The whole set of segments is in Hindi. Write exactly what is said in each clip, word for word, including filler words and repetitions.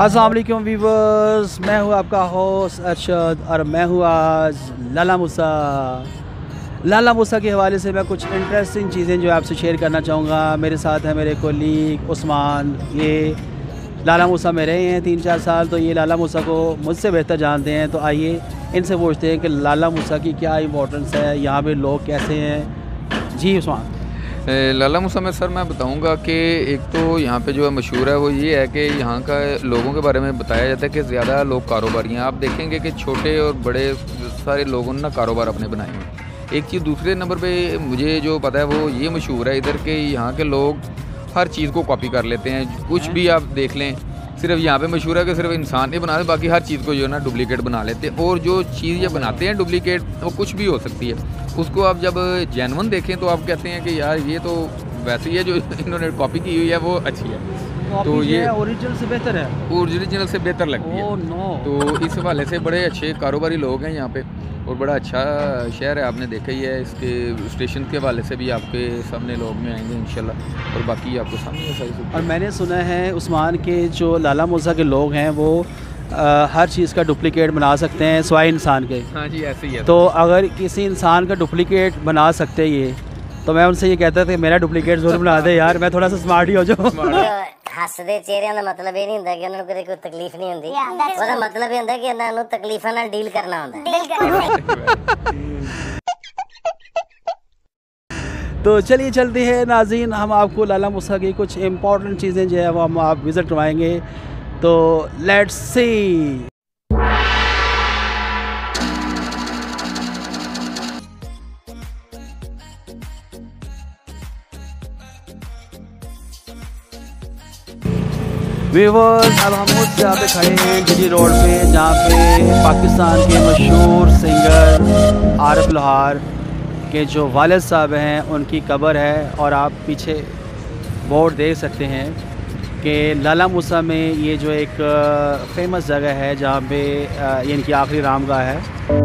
अस्सलाम वालेकुम वीवर्स, मैं हूँ आपका होस्ट अरशद और मैं हूँ आज लाला मूसा। लाला मूसा के हवाले से मैं कुछ इंटरेस्टिंग चीज़ें जो आपसे शेयर करना चाहूँगा। मेरे साथ है मेरे कोलीग उस्मान। ये लाला मूसा में रहे हैं तीन चार साल, तो ये लाला मूसा को मुझसे बेहतर जानते हैं। तो आइए इनसे पूछते हैं कि लाला मूसा की क्या इम्पोर्टेंस है, यहाँ पे लोग कैसे हैं। जी उस्मान। लाला मूसा में सर मैं बताऊंगा कि एक तो यहाँ पे जो है मशहूर है वो ये है कि यहाँ का लोगों के बारे में बताया जाता है कि ज़्यादा लोग कारोबारी हैं। आप देखेंगे कि छोटे और बड़े सारे लोगों ने ना कारोबार अपने बनाए हैं। एक चीज़ दूसरे नंबर पे मुझे जो पता है वो ये मशहूर है इधर के यहाँ के लोग हर चीज़ को कॉपी कर लेते हैं। कुछ भी आप देख लें, सिर्फ यहाँ पे मशहूर है कि सिर्फ इंसान नहीं बनाते, बाकी हर चीज़ को जो है ना डुप्लीकेट बना लेते हैं। और जो चीज़ ये बनाते हैं डुप्लीकेट वो कुछ भी हो सकती है, उसको आप जब जेन्युइन देखें तो आप कहते हैं कि यार ये तो वैसे ही है, जो इन्होंने कॉपी की हुई है वो अच्छी है। तो ये ओरिजिनल से बेहतर है, ओरिजिनल से बेहतर लगती है। Oh no. तो इस हवाले से बड़े अच्छे कारोबारी लोग हैं यहाँ पे और बड़ा अच्छा शहर है, आपने देखा ही है। इसके स्टेशन के हवाले से भी आपके सामने लोग में आएंगे इंशाल्लाह, और बाकी आपको सामने सारी। और मैंने सुना है उस्मान के जो लाला मूसा के लोग हैं वो आ, हर चीज़ का डुप्लीकेट बना सकते हैं सिवाय इंसान के। हाँ जी, ऐसे ही है। तो अगर किसी इंसान का डुप्लीकेट बना सकते ये, तो मैं उनसे ये कहता था मेरा डुप्लीकेट ज़रूर बना दे यार, मैं थोड़ा सा स्मार्ट ही हो जाऊँ। हसदे चेहरिਆਂ ਦਾ मतलब ਇਹ ਨਹੀਂ ਹੁੰਦਾ ਕਿ ਉਹਨਾਂ ਨੂੰ ਕਦੇ ਕੋਈ ਤਕਲੀਫ ਨਹੀਂ ਹੁੰਦੀ। ਉਹਦਾ मतलब ਇਹ ਹੁੰਦਾ ਕਿ ਉਹਨਾਂ ਨੂੰ ਤਕਲੀਫਾਂ ਨਾਲ ਡੀਲ ਕਰਨਾ ਹੁੰਦਾ। तो चलिए चलते हैं नाज़रीन, हम आपको लाला मूसा की कुछ इम्पोर्टेंट चीज़ें जो है वो हम आप विज़िट करवाएंगे। तो लेट्स सी। व्यूअर्स, अब हम उस जगह पे खड़े हैं जी रोड पे, जहाँ पे पाकिस्तान के मशहूर सिंगर आरिफ लोहार के जो वालिद साहब हैं उनकी कब्र है। और आप पीछे बोर्ड देख सकते हैं कि लाला मूसा में ये जो एक फेमस जगह है जहाँ पे ये इनकी आखिरी रामगाह है।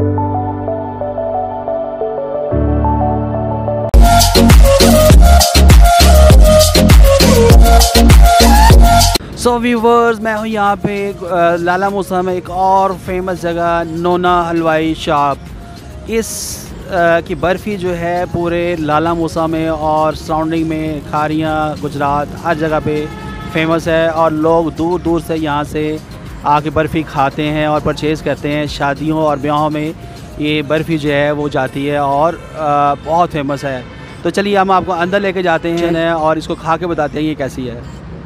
सो so, व्यूवर्स, मैं हूँ यहाँ पे लाला मूसा में एक और फेमस जगह नोना हलवाई शॉप। इस आ, की बर्फ़ी जो है पूरे लाला मूसा में और सराउंडिंग में, खारियाँ, गुजरात, हर जगह पे फेमस है। और लोग दूर दूर से यहाँ से आके बर्फ़ी खाते हैं और परचेज़ करते हैं। शादियों और ब्याहों में ये बर्फ़ी जो है वो जाती है और आ, बहुत फेमस है। तो चलिए हम आपको अंदर लेके जाते हैं और इसको खा के बताते हैं ये कैसी है।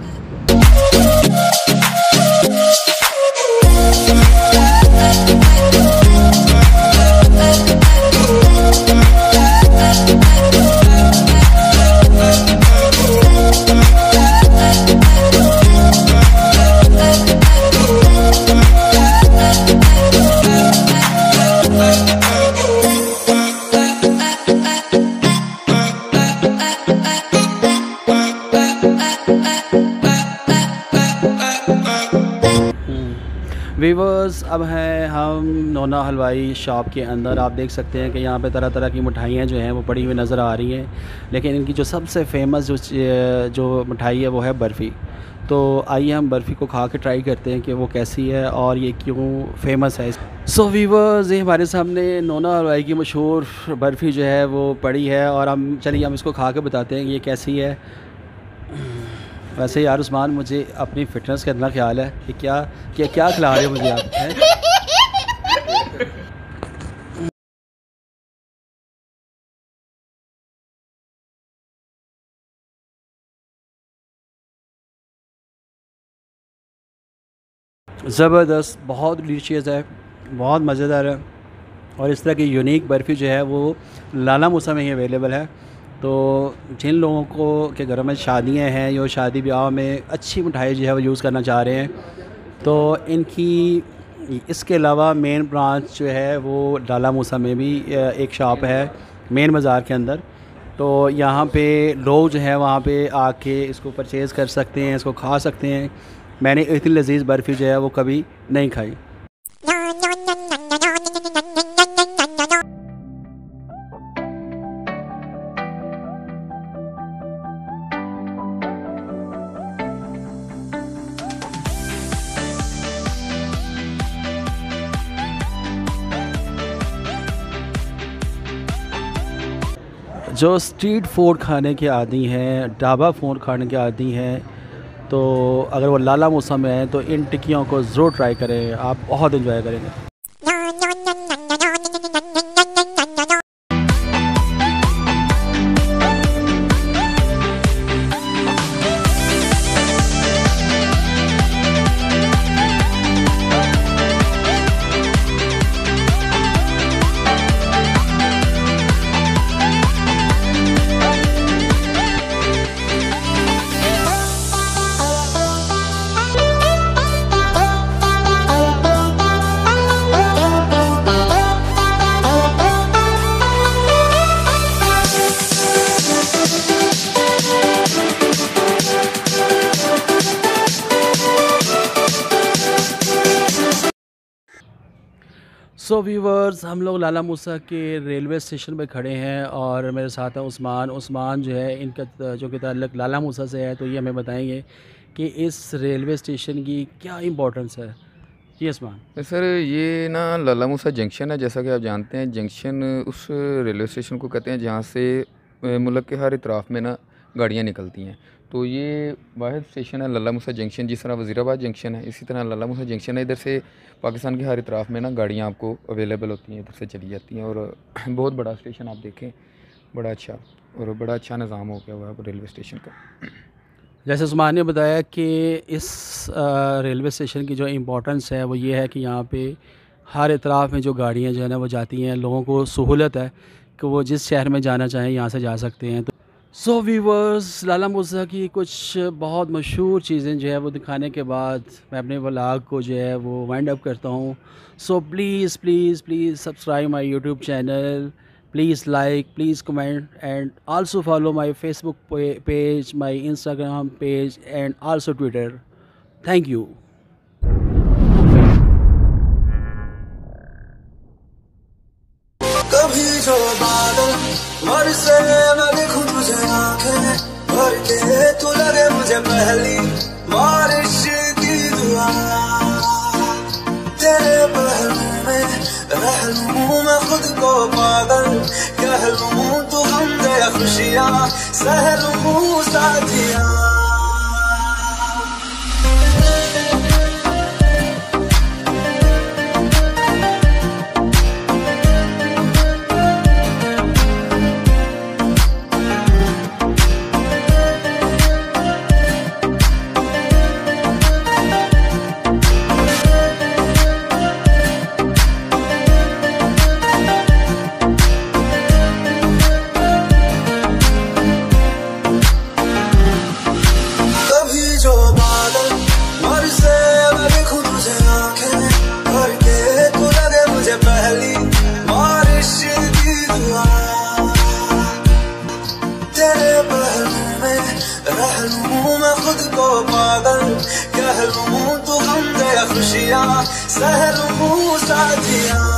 वीवर्स, अब हैं हम नोना हलवाई शॉप के अंदर। आप देख सकते हैं कि यहाँ पे तरह तरह की मिठाइयाँ जो हैं वो पड़ी हुई नज़र आ रही हैं, लेकिन इनकी जो सबसे फेमस जो जो मिठाई है वो है बर्फ़ी। तो आइए हम बर्फ़ी को खा के ट्राई करते हैं कि वो कैसी है और ये क्यों फेमस है। सो वीवर्स, ये हमारे सामने नोना हलवाई की मशहूर बर्फ़ी जो है वो पड़ी है और हम चलिए हम इसको खा के बताते हैं कि ये कैसी है। वैसे यार उस्मान, मुझे अपनी फ़िटनेस का इतना ख्याल है कि क्या क्या क्या खिला रहे हो मुझे आप हैं? ज़बरदस्त, बहुत डिलीशियस है, बहुत मज़ेदार है। और इस तरह की यूनिक बर्फ़ी जो है वो लाला मूसा में ही अवेलेबल है। तो जिन लोगों को के घरों में शादियां हैं या शादी ब्याह में अच्छी मिठाई जो है वो यूज़ करना चाह रहे हैं, तो इनकी इसके अलावा मेन ब्रांच जो है वो लाला मूसा में भी एक शॉप है मेन बाज़ार के अंदर। तो यहाँ पे लोग जो है वहाँ पे आके इसको परचेज़ कर सकते हैं, इसको खा सकते हैं। मैंने इतनी लजीज़ बर्फ़ी जो है वो कभी नहीं खाई। जो स्ट्रीट फूड खाने के आदी हैं, ढाबा फूड खाने के आदी हैं, तो अगर वो लाला मूसा में है तो इन टिक्कियों को ज़रूर ट्राई करें, आप बहुत इन्जॉय करेंगे। सो व्यूवर्स, हम लोग लाला मूसा के रेलवे स्टेशन पे खड़े हैं और मेरे साथ है उस्मान। उस्मान जो है इनका जो कि ताल्लुक़ लाला मूसा से है, तो ये हमें बताएंगे कि इस रेलवे स्टेशन की क्या इम्पोर्टेंस है। जी उस्मान। सर, ये ना लाला मूसा जंक्शन है, जैसा कि आप जानते हैं। जंक्शन उस रेलवे स्टेशन को कहते हैं जहाँ से मुल्क के हर इतराफ़ में ना गाड़ियाँ निकलती हैं। तो ये वाहिद स्टेशन है लाला मूसा जंक्शन। जिस तरह वज़ीराबाद जंक्शन है, इसी तरह लाला मूसा जंक्शन है। इधर से पाकिस्तान के हर इतराफ़ में ना गाड़ियाँ आपको अवेलेबल होती हैं, इधर से चली जाती हैं। और बहुत बड़ा स्टेशन आप देखें, बड़ा अच्छा और बड़ा अच्छा निज़ाम हो गया हुआ है रेलवे स्टेशन का। जैसे उस्मान ने बताया कि इस रेलवे स्टेशन की जो इम्पोर्टेंस है वो ये है कि यहाँ पे हर इतराफ़ में जो गाड़ियाँ जो है ना वो जाती हैं, लोगों को सहूलत है कि वो जिस शहर में जाना चाहें यहाँ से जा सकते हैं। तो सो व्यूवर्स, लाला मूसा की कुछ बहुत मशहूर चीज़ें जो है वो दिखाने के बाद मैं अपने व्लॉग को जो है वो वाइंड अप करता हूँ। So please please please subscribe my YouTube channel, please like, please comment and also follow my Facebook page, my Instagram page and also Twitter. Thank you. कभी जो बादल बरसे मैं देखूं तुझे आंखें भर के, तू लगे मुझे पहली बारिश की दुआ। तेरे पहलू में रह लूं मैं खुद को पागल, कह लूं तू हम दे खुशियां सह लूं साथिया। खुद को पागल कह लूं तू हम दे खुशियां सह लूं साथिया।